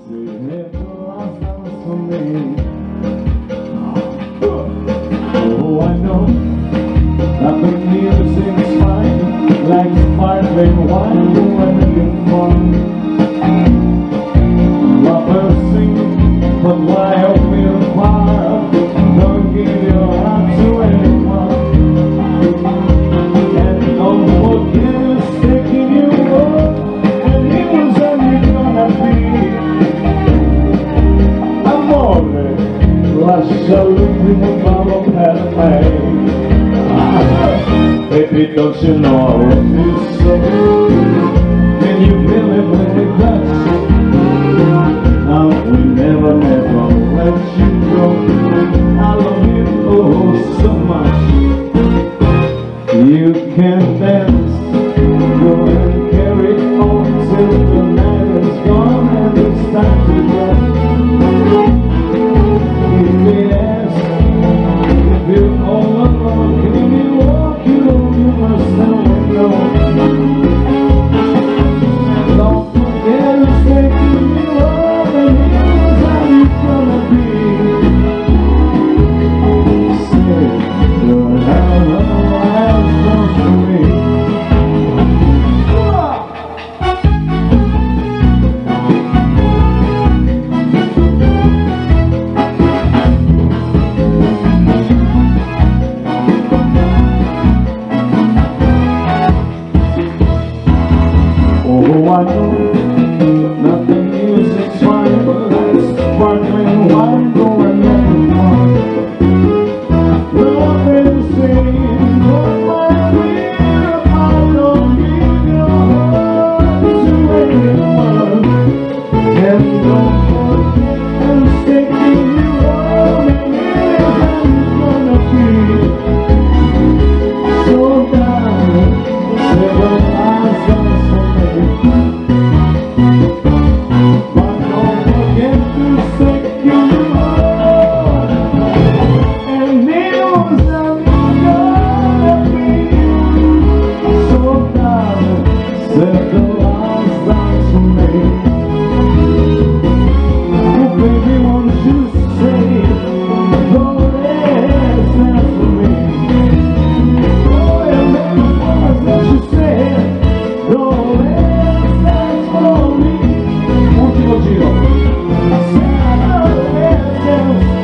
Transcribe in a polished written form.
Save the last dance for me. Oh, I know that the music's fine, like sparkling wine when you're fun. Lovers sing, but why a real fire? Don't give your heart to anyone. And don't forget who's taking you home, and he was only gonna be. Amore, lascia l'ultimo per me. Baby, don't you know I love you so? Can you feel it when we touch? Now we never let you go. I love you oh so much. You can dance, go and carry on till the night is gone and it's time to go. If we ask, if you're all alone, can you walk? You must never know. And don't forget who's taking you home, and here's how you're gonna be. Say, you'll have no last for me. Oh, I know that the music's fine, but it's sparkling wine going on. Nothing saying, but my dear, I don't give your heart to anyone. And don't forget who's taking you home, and here's how you're gonna be. So darling, several eyes dance for me. But don't forget to take you home, and here's how you're gonna be. So darling, several eyes dance for me. Oh baby, won't you say, go let's dance for me. Oh yeah, baby, won't you say, go let's dance for me. Ultimo giro. Say, go let's dance.